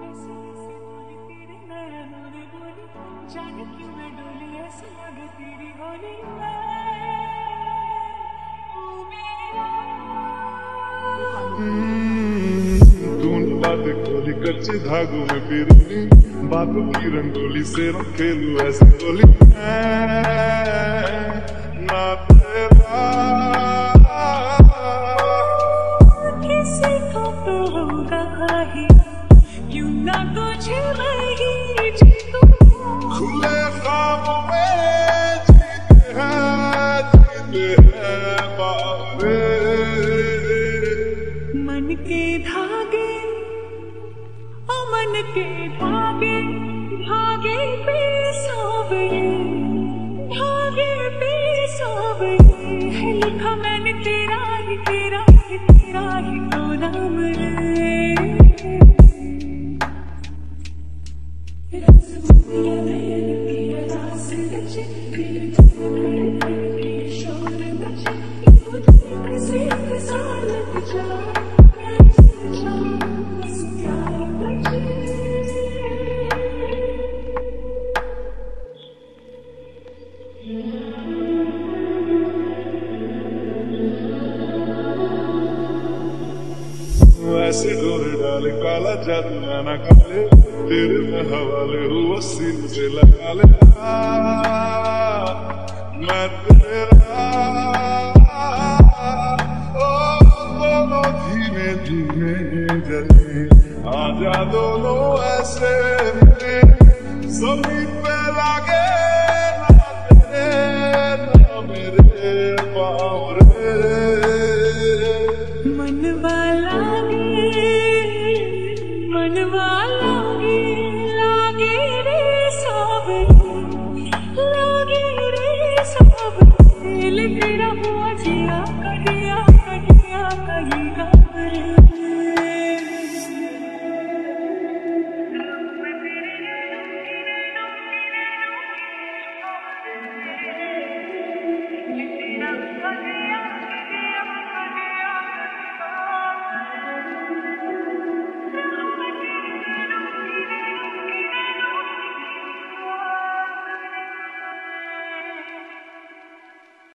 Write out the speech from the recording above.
ऐसे ऐसे बोली तेरे नैनों ने बोली, जाने क्यों मैं डोली ऐसे लगे तेरी होली तूने बातें खोली कच्चे धागों में फिरूंगी, बातों की रंगोली से रंग खेलूं ऐसे गोली ना तेरा किसी को तो होगा ही, क्यों ना तुझे वही जीतूं। खुले ख्वाबों में जीते हैं बाबे, मन के धागे ओ मन के धागे धागे पे सावरे, धागे पे सावरे है लिखा मैंने तेरा ही तेरा ही तेरा ही तो नाम रे। ऐसे डोरे डाले काला जादू ना काले, तेरे में हवाले हुआ सीन से लगा ले मैं तेरा। ओ दोनों धीमे धीमे जले, आजा दोनों ऐसे मिले, जमीन पे लागे ना तेरे ना मेरे पाँव रे। मन वाला